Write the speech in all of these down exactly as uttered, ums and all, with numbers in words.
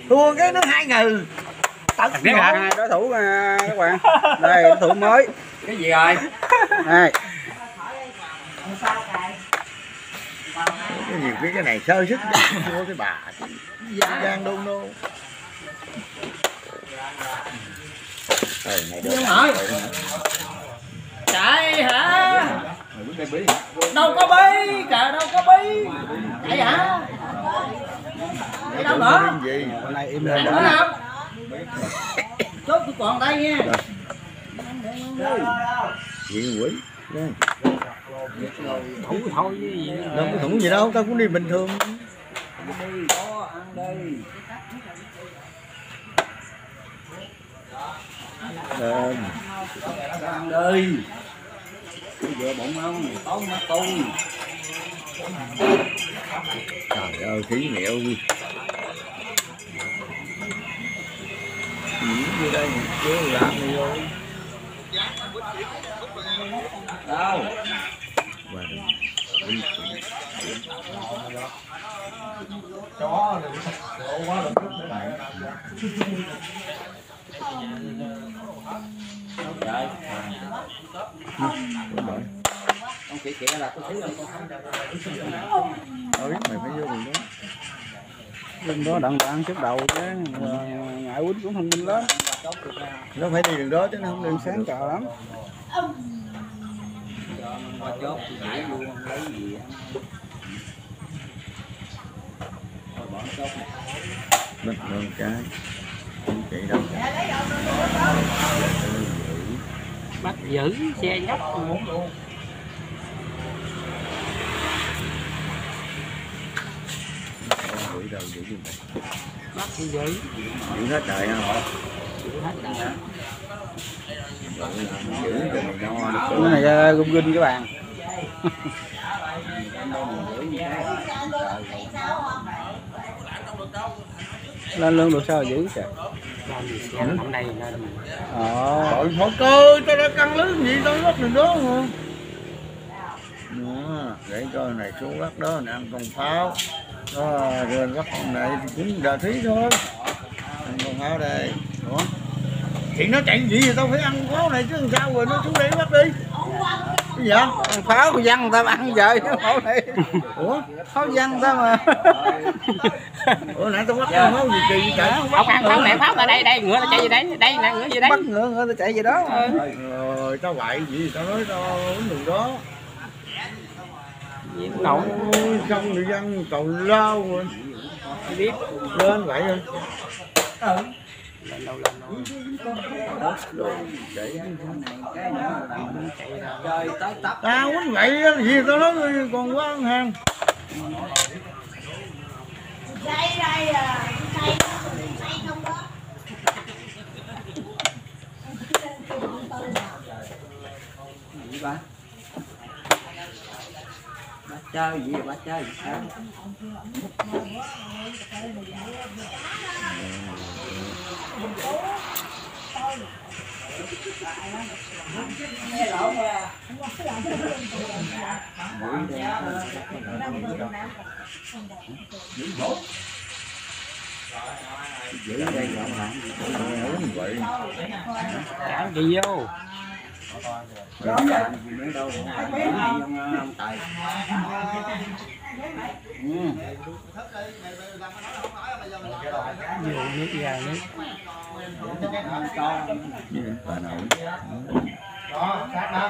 thua cái nó hai ngừ. Tật hai đối thủ các bạn. Đây đối thủ mới. Cái gì rồi? Đây. Cái nhiều cái cái này sơ sức thua cái bà Giang Đôn Đô. Trời này được. Chạy hả? Đâu có bí, trời đâu có bí. Chạy hả? Chạy đâu nữa? Gì? Hôm nay im lên Nữa không? Chốt tôi còn đây nha. Gì quỷ? thủ thôi với gì nữa. Đâu có thủ gì đâu, tao cũng đi bình thường. Đi, có ăn đi. Lên. Ăn đi. Vừa bụng không? Tốn mắt tôi. Trời ơi, khí mẹo gì. Như đây, chứ làm gì rồi. Đâu? Chó quá là Trời. Ông kỹ kỹ là có thứ không? Thôi mày phải vô đường đó. Đường đó đặng đặng trước đầu chứ ngại quýnh cũng thông minh lắm. Nó phải đi đường đó chứ nó không Đường đi sáng cờ lắm. Qua chốt chỉ luôn không lấy gì á. Thôi bỏ chốt này. Bật luôn cái. Không chạy đâu. Bắt giữ xe nhóc. Quỷ đâu giữ gì vậy? Bắt giữ. Giữ hết đời hả? Giữ hết đời. Giữ cho mày no được. Cái này gung gung các bạn. Lên lương được sao giữ kìa. Lên đây lên. Ờ. Trời thôi cơ, tao đã căng lớn gì tao lắp đường đó mà. Đó, để cho này xuống lắc đó này ăn con pháo. Đó, rồi lắc con này thì cũng đà thí thôi. Ăn con pháo đây. Ủa? Chuyện nó chạy gì thì tao phải ăn con pháo này chứ làm sao rồi nó xuống đây bắt đi. Cái gì vậy? Ăn pháo của dân người ta ăn giờ chứ pháo này. Ủa? Pháo dân người ta mà. Ủa nãy tao bắt con pháo gì kỳ vậy? Ông ăn pháo mẹ pháo ở đây đây, ngựa nó chạy gì đấy, đây nè ngựa gì đấy. Bắt ngựa ngựa ta chạy gì đó. Rồi tao bậy gì thì tao nói tao uống đường đó. Nậu Xong người dân tàu lao rồi. biết Lên vậy rồi. Ừ. lên đâu lên đâu. Trời tới tấp. Tao quýnh vậy gì tao nói còn quá ăn hàng. Đây đây à, đây đây không đó. Gì ba? Ba chơi gì ba chơi gì sao? Nghe lộn à. Giữ đây gọn lại. Uống vậy. Trả gì vô. Đó là gì nữa đâu. Ông Tài. Ừ. Vô nước ra nước. Bà nội. Đó, sát đó.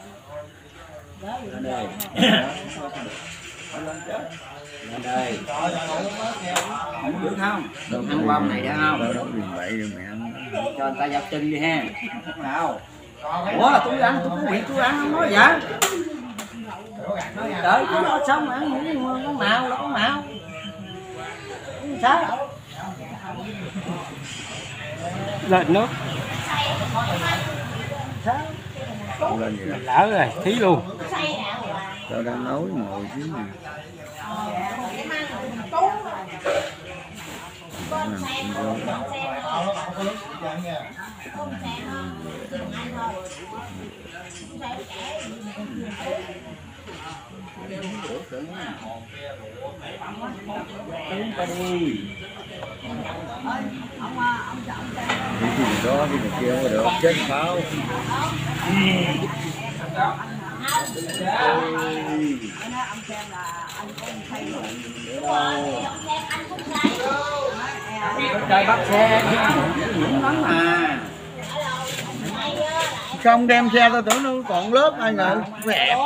Lên đây. Lên đây. Không giữ không? Đừng ăn qua này ra không? Đâu đâu đừng vậy rồi mẹ ăn. Cho người ta dập chân đi ha. Nào. Ủa tôi ăn, tôi có việc tôi ăn không nói vậy. Đợi chứ nó xong ăn những con màu là con màu. Sao? Lên nước. Sao? Lên gì đó. Lỡ rồi, thí luôn. Tao đang nói ngồi chứ mà. Uống ta đi. đó thì kia không được chết pháo. Trời bắt xe những lắm mà Không đem xe tôi tưởng nó còn lớp ai ngờ mẹ.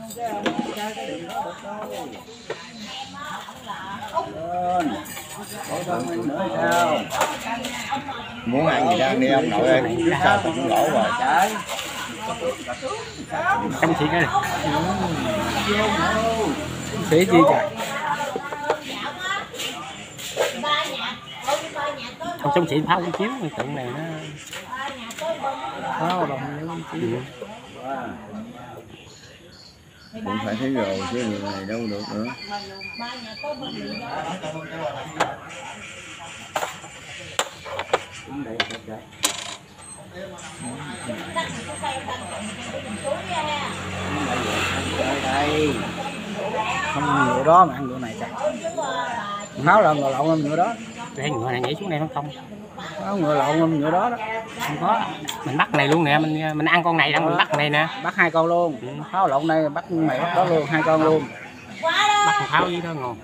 Muốn ăn gì đang đi ông nội ơi, biết sao tôi cũng lỗ rồi. Anh chị cái này xỉ chi trời. không chống chỉ pháo cũng chiếu cái tượng này nó Pháo đồng chiếu. Cũng phải thấy rồi chứ người này đâu được nữa. đây Không ngựa đó mà ăn ngựa này trời. Pháo là ngựa lộn ngựa đó. để ngựa này nhảy xuống đây nó không Pháo ngựa lộn ngựa đó đó. không có. Mình bắt này luôn nè, mình mình ăn con này đang mình bắt này nè, Bắt hai con luôn. Pháo lộn đây bắt mày bắt đó luôn, hai con luôn. bắt con pháo với đó ngon.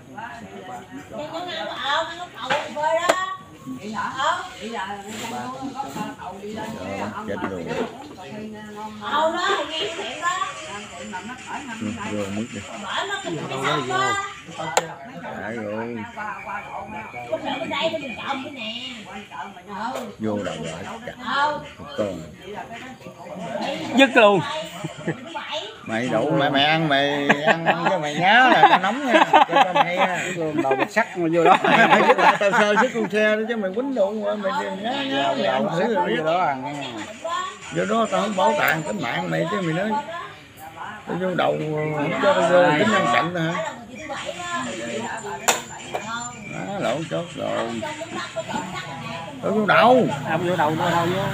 Chết rồi. Đâu đó thì nghe chuyện đó. Rồi mất đi. Đâu đó vô Phải rồi. Bên đây mình trộm cái nè. Vô đầu lại chặt một con. dứt luôn. Mày đủ mày mày ăn mày ăn cho mày nhớ là tao nóng nha, cho tao mày nha. Đầu bật sắt mà vô đó. Mày phải giúp lại tao sơ sức con xe đó chứ mày quýnh đủ mày nhớ nhớ mày ăn thử rồi biết. Vô đó ăn nghe. Do đó tao không bảo tàng tính mạng mày chứ mày nói tao vô đầu không cho tao vô tính ngăn chặn tao hả? Đó, lỗ chốt rồi. Tao vô đầu. Không vô đầu đâu đâu vô.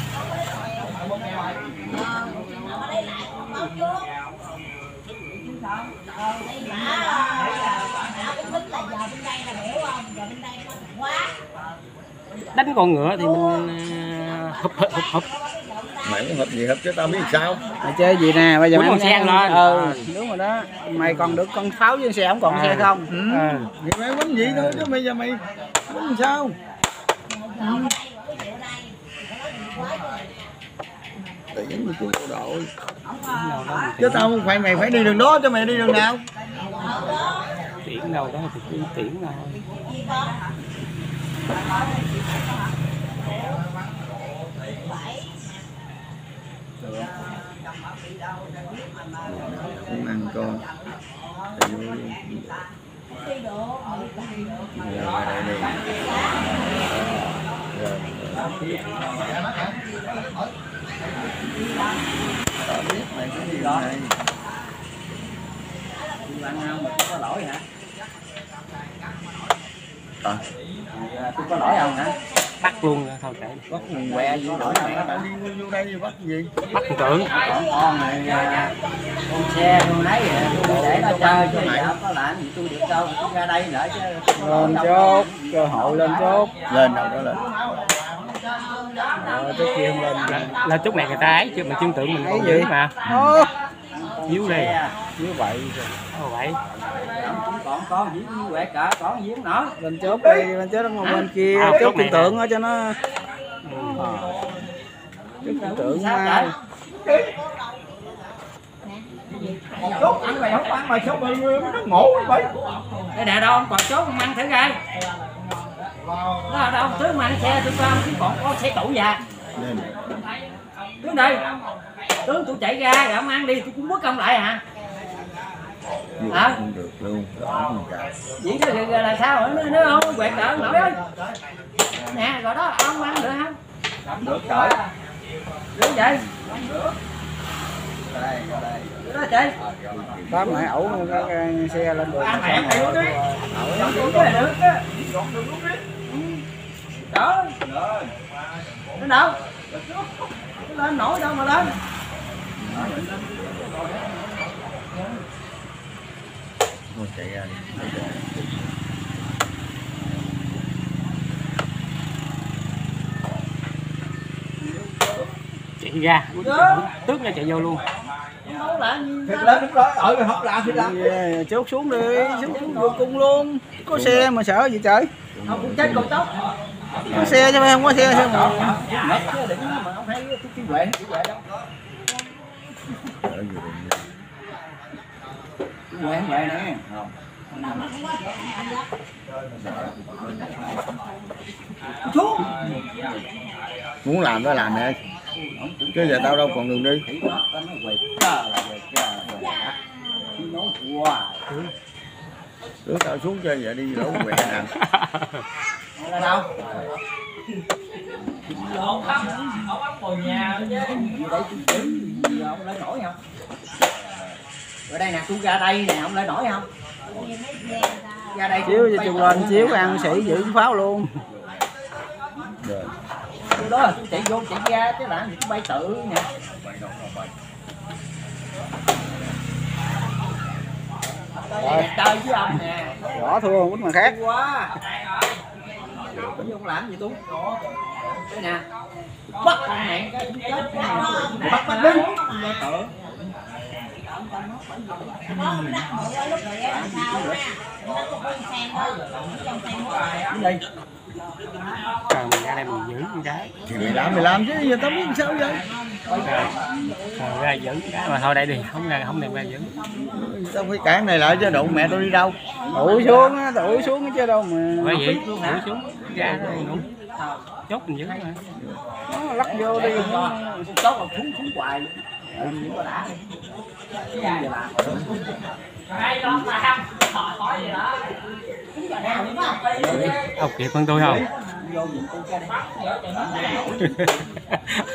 Đánh con ngựa thì mình hụp hụp hụp hụp. Mày muốn hụp gì hụp chứ tao biết sao. Mày chơi gì nè, bây giờ Quýnh mày con xe ăn lên. Ừ, đúng rồi đó. Mày còn được con pháo với xe không còn xe không? Ừ. Ờ. Thì mày quýnh vậy thôi chứ bây giờ mày quýnh sao? Ừ. Tiễn của bộ đội. Chứ tao không phải mày phải đi đường đó chứ mày đi đường nào? Tiễn đâu đó thì cứ tiễn thôi. Không ăn con. Rồi đây đi. Tao biết mày cái gì đó này. ăn không mà có lỗi hả? À. Tôi có lỗi không hả? Bắt luôn thôi kệ. Bắt nguồn què gì nổi mẹ đã đi vô đây thì bắt gì? Bắt con tượng. Còn con này con xe tôi lấy tôi để nó chơi chứ mày không có làm gì tôi được đâu, tôi ra đây nữa chứ. Lên chốt, cơ hội lên chốt. Lên đâu đó lên. Rồi tới kia không lên. Là, là chút này người ta ấy chứ mà chương tượng mình Ấy còn gì? gì mà. Ô, Díu đây. như vậy. Ồ vậy. Cũng còn con gì quẹt cả, con gì không nổi. Lên chốt đi, lên chốt nó bên kia, À, chốt chốt tiền này tượng nè. ở cho nó. Ờ. Chốt tiền tượng mà. Chốt ăn mày không ăn mày sao mày nó ngủ vậy? Đây nè đâu ông còn chốt không ăn thử coi. Đó đâu thứ mà ăn xe tôi con chứ còn có xe tủ già. Lên. Tướng đây. Tướng tôi chạy ra rồi ông ăn đi tôi cũng mất ông lại hả? Vô Hả? không được luôn. Không cả. Vậy chứ là sao nữa nữa không quẹt đỡ nổi ơi. Nè rồi đó ông ăn được không? Không được trời. Đúng vậy. Không được. Đây, đây. Đó chị. Tám lại ẩu cái, cái xe lên đường. Ăn mẹ mày luôn đi. Ẩu luôn cái được á. Gọn đường luôn đi. Đó. Rồi. Nó đâu? Nó lên nổi đâu mà lên. Thôi chạy ra đi. chạy ra tước ra chạy vô luôn. Thiệt lên lúc đó ở rồi hấp lại thì làm chốt xuống đi, xuống xuống vô cung luôn. Có xe mà sợ gì trời. không cũng chết còn tốt. Có xe chứ không có xe sao mà. Ngất chứ đừng mà không thấy cái cái huệ cái huệ đâu. Cái huệ huệ nè. Chú Muốn làm đó làm nè. Chứ giờ tao đâu còn đường đi. Trước tao xuống chơi vậy đi đâu quẹ nè. Là đâu? Lộn không, ông ấm ngồi nhà chứ. Gì đây chú chữ, gì ông lấy nổi không? Ở đây nè, tôi ra đây nè, ông lấy nổi không? Ra đây Chiếu cho chừng lên chiếu ăn sĩ giữ pháo luôn. Rồi. tôi đó là tôi chạy vô chạy ra chứ là tôi bay tự nè. Chơi với ông nè. Rõ thua không mà khác. Quá. Bây giờ ông làm gì tôi? Đây nè. Bắt con này cái cũng chết. Bắt bắt đi. Tự. Đi. Còn mình ra đây mình giữ con cái. Thì mày làm mày làm chứ giờ tao biết sao vậy. Còn ra giữ cái mà thôi đây đi, không ra không đem ra giữ. Tao phải cản này lại chứ đụng mẹ tôi đi đâu. Đuổi xuống á, đuổi xuống chứ đâu mà. Bởi vậy, đuổi xuống ra rồi đúng. Chốt mình giữ mà. Nó lắc vô đi. Chốt là thúng thúng hoài luôn. Ừ, có đã đi. Giờ làm. Hay lắm mà không, hỏi gì đó. Ông kịp hơn tôi không? Vô nhìn tôi cái đây.